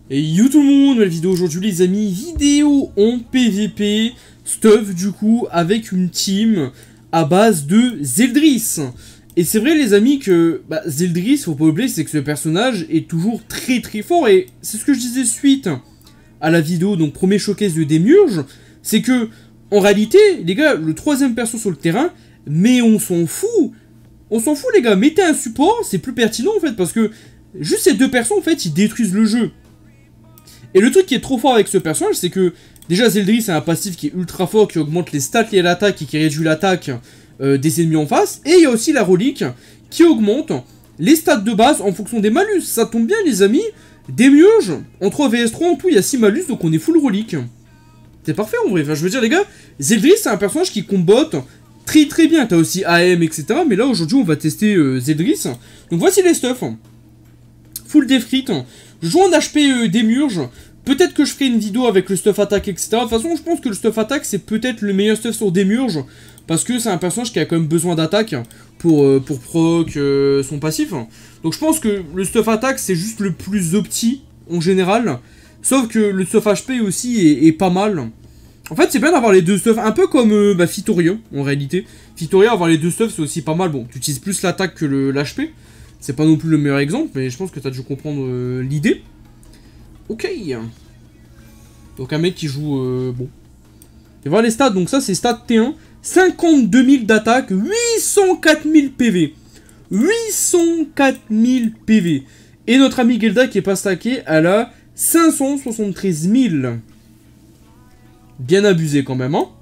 Et yo tout le monde, nouvelle vidéo aujourd'hui les amis, vidéo en PVP, stuff du coup, avec une team à base de Zeldris. Et c'est vrai les amis que Zeldris, faut pas oublier, c'est que ce personnage est toujours très très fort. Et c'est ce que je disais suite à la vidéo, donc premier showcase de Démiurge, c'est que, en réalité, les gars, le troisième perso sur le terrain, mais on s'en fout. On s'en fout les gars, mettez un support, c'est plus pertinent en fait, parce que juste ces deux persos en fait, ils détruisent le jeu. Et le truc qui est trop fort avec ce personnage, c'est que déjà Zeldris c'est un passif qui est ultra fort, qui augmente les stats liées à l'attaque et qui réduit l'attaque des ennemis en face. Et il y a aussi la relique qui augmente les stats de base en fonction des malus. Ça tombe bien les amis, Démiurge, en 3 vs 3 en tout il y a 6 malus, donc on est full relique. C'est parfait en vrai, enfin je veux dire les gars, Zeldris c'est un personnage qui combotte très très bien. T'as aussi AM etc, mais là aujourd'hui on va tester Zeldris. Donc voici les stuffs. Full defrit. Je joue en HP Démiurge. Peut-être que je ferai une vidéo avec le stuff attaque, etc. De toute façon, je pense que le stuff attaque, c'est peut-être le meilleur stuff sur Démiurge. Parce que c'est un personnage qui a quand même besoin d'attaque pour proc son passif. Donc je pense que le stuff attaque, c'est juste le plus opti en général. Sauf que le stuff HP aussi est pas mal. En fait, c'est bien d'avoir les deux stuffs. Un peu comme Fitoria, en réalité. Fitoria, avoir les deux stuffs, c'est aussi pas mal. Bon, tu utilises plus l'attaque que l'HP. C'est pas non plus le meilleur exemple, mais je pense que t'as dû comprendre l'idée. Ok. Donc un mec qui joue... bon. Et voilà les stats, donc ça c'est stats T1. 52 000 d'attaque, 804 000 PV. 804 000 PV. Et notre ami Gelda qui est pas stacké, elle a 573 000. Bien abusé quand même, hein.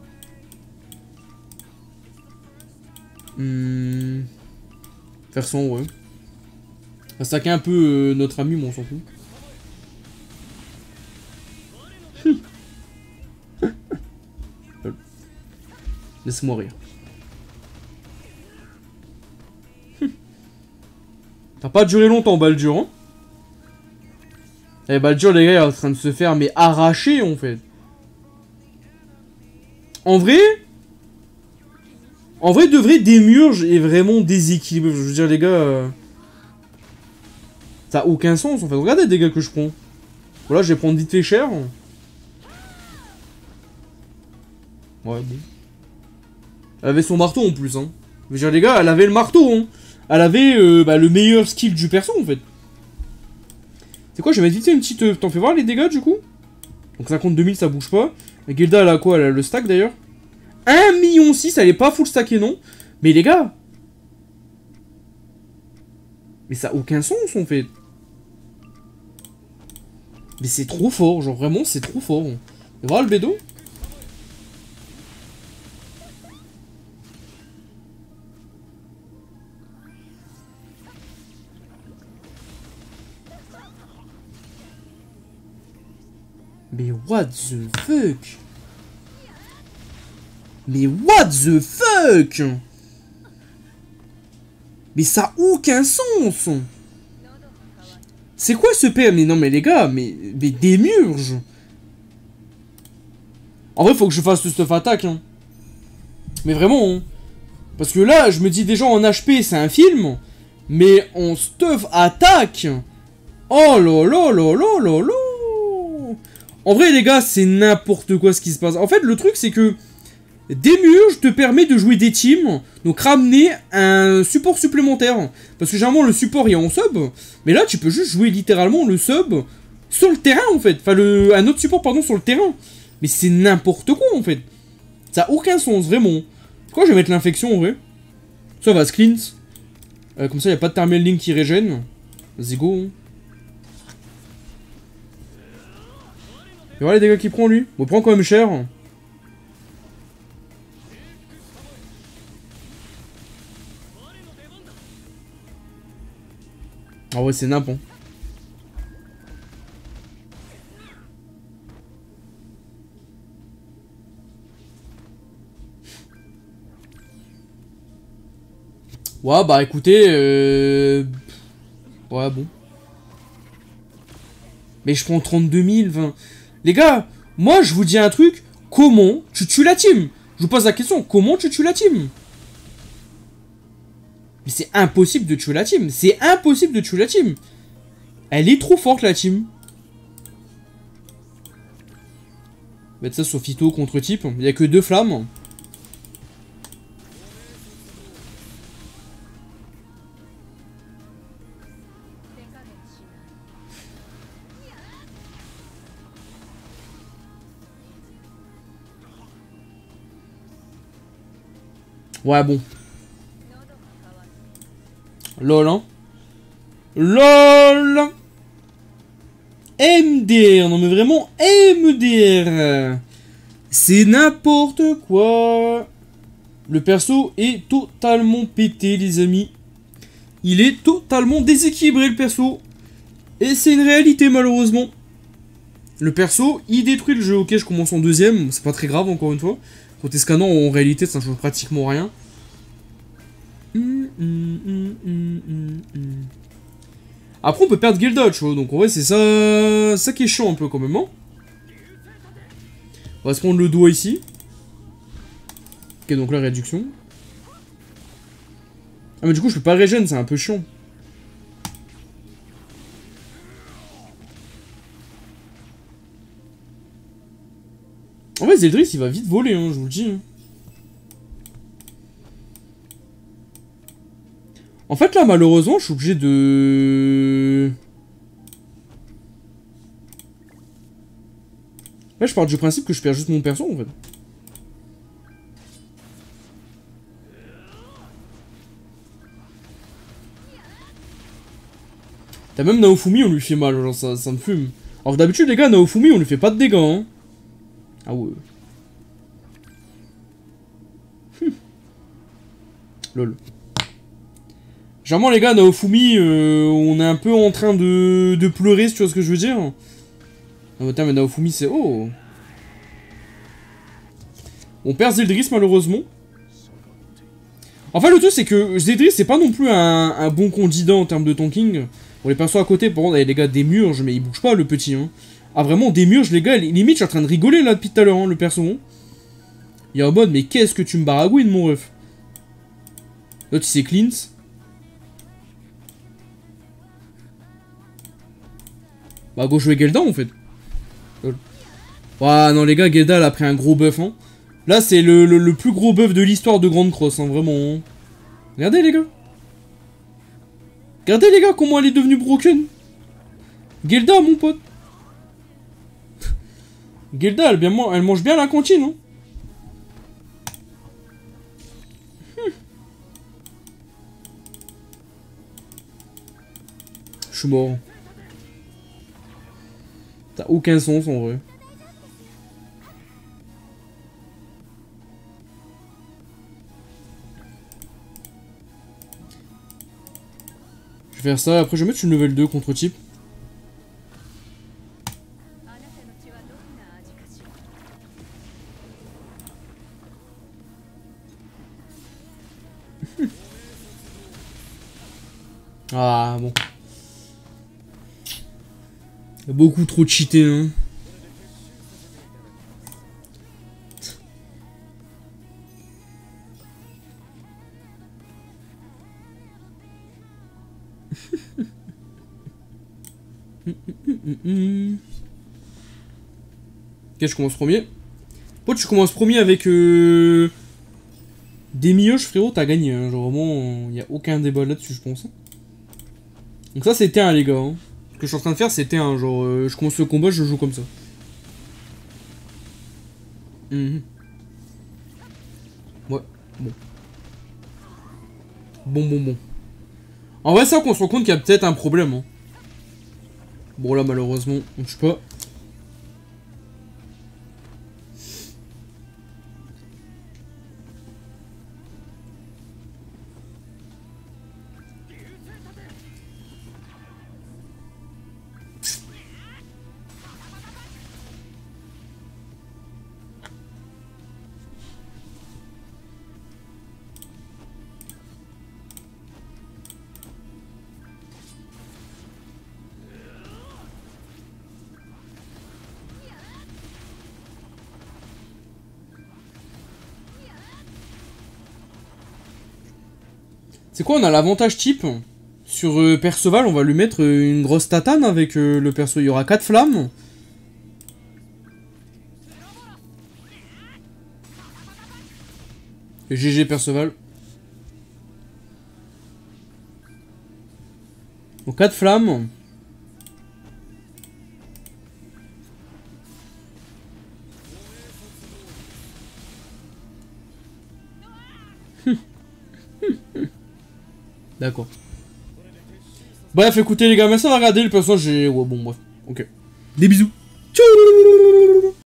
Faire son, ouais. On va stacker un peu notre ami, mais on s'en fout. Laisse-moi rire. Ça va pas durer longtemps, Baldur, hein. Et Baldur, les gars, il est en train de se faire, mais arracher, en fait. En vrai, de vrai, Démiurge est vraiment déséquilibré. Je veux dire, les gars... Ça a aucun sens, en fait. Regardez les dégâts que je prends. Voilà, je vais prendre vite fait cher. Ouais, bon. Elle avait son marteau, en plus, hein. Je veux dire, les gars, elle avait le marteau, hein. Elle avait le meilleur skill du perso, en fait. C'est quoi, je vais mettre vite fait une petite... T'en fais voir les dégâts, du coup. Donc 52 000, ça bouge pas. Gelda, elle a quoi? Elle a le stack, d'ailleurs. 1,6 million, elle est pas full stacké, non. Mais les gars... Mais ça a aucun sens, en fait. Mais c'est trop fort, genre vraiment, c'est trop fort. Et voilà le bédo. Mais what the fuck? Mais what the fuck? Mais ça a aucun sens. C'est quoi ce PM? Mais non mais les gars, mais Démiurge. En vrai faut que je fasse le stuff attaque, hein. Mais vraiment, hein. Parce que là, je me dis déjà en HP c'est un film. Mais en stuff attaque. Oh là là là là là là. En vrai les gars, c'est n'importe quoi ce qui se passe. En fait le truc c'est que Démiurge te permet de jouer des teams, donc ramener un support supplémentaire. Parce que généralement le support est en sub, mais là tu peux juste jouer littéralement le sub sur le terrain en fait. Enfin un autre support pardon sur le terrain. Mais c'est n'importe quoi en fait. Ça a aucun sens vraiment. Pourquoi je vais mettre l'infection en vrai? Ça va se cleanse. Comme ça il n'y a pas de thermal link qui régène. Vas-y go. Et voilà les dégâts qu'il prend lui. Bon il prend quand même cher. Ah ouais, c'est nappe, hein. Ouais, bah écoutez, ouais, bon. Mais je prends 32 000, 20... Les gars, moi je vous dis un truc, comment tu tues la team? Je vous pose la question, comment tu tues la team? Mais c'est impossible de tuer la team. C'est impossible de tuer la team. Elle est trop forte, la team. Mettre ça sur Phyto contre type. Il n'y a que 2 flammes. Ouais, bon. LOL, hein. LOL. MDR, non mais vraiment MDR. C'est n'importe quoi. Le perso est totalement pété, les amis. Il est totalement déséquilibré, le perso. Et c'est une réalité, malheureusement. Le perso, il détruit le jeu. Ok, je commence en 2ème, c'est pas très grave, encore une fois. Côté scanner, en réalité, ça ne change pratiquement rien. Après, on peut perdre Gilda, tu vois. Donc, en vrai, c'est ça qui est chiant un peu, quand même. Hein. On va se prendre le doigt ici. Ok, donc là, réduction. Ah, mais du coup, je peux pas régène, c'est un peu chiant. En vrai, Zeldris, il va vite voler, hein, je vous le dis. Hein. En fait, là, malheureusement, je suis obligé de... Là, je pars du principe que je perds juste mon perso, en fait. T'as même Naofumi, on lui fait mal, genre, ça me fume. Alors d'habitude, les gars, Naofumi, on lui fait pas de dégâts, hein. Ah ouais. Lol. Généralement, les gars, Naofumi, on est un peu en train de pleurer, si tu vois ce que je veux dire. Non, mais Naofumi, c'est... Oh. On perd Zeldris, malheureusement. Enfin, le truc, c'est que Zeldris, c'est pas non plus un bon candidat en termes de tanking. Bon, les persos à côté, par contre, les gars, des murges, mais il bouge pas, le petit, hein. Ah, vraiment, des murges, les gars, limite, je suis en train de rigoler, là, depuis tout à l'heure, hein, le perso. Hein. Il est en mode, mais qu'est-ce que tu me baragouines, mon ref. L'autre, il s'est cleanse. Bah, go jouer Gelda, en fait. Ah, non, les gars, Gelda, elle a pris un gros buff, hein. Là, c'est le plus gros buff de l'histoire de Grande Cross, hein, vraiment. Hein. Regardez, les gars. Regardez, les gars, comment elle est devenue broken. Gelda, mon pote. Gelda, elle mange bien la cantine, hein. Je suis mort. T'as aucun sens, en vrai. Je vais faire ça, après je vais mettre une level 2 contre type. Ah bon. Il y a beaucoup trop cheaté, hein. Ok, je commence premier. Pote, tu commences premier avec des mioches, frérot, t'as gagné. Hein. Genre vraiment, il n'y a aucun débat là-dessus, je pense. Donc ça, c'était un, les gars. Hein. Ce que je suis en train de faire, c'était un. Genre, je commence le combat, je joue comme ça. Ouais, bon. Bon. En vrai, c'est ça qu'on se rend compte qu'il y a peut-être un problème. Hein. Bon, là, malheureusement, on tue pas. C'est quoi, on a l'avantage type. Sur Perceval, on va lui mettre une grosse tatane avec le perso. Il y aura 4 flammes. Et GG Perceval. Donc 4 flammes. D'accord. Bref, écoutez les gars, merci d'avoir regardé. Le personnage, j'ai... Ouais, bon, bref. Ok. Des bisous. Tchou.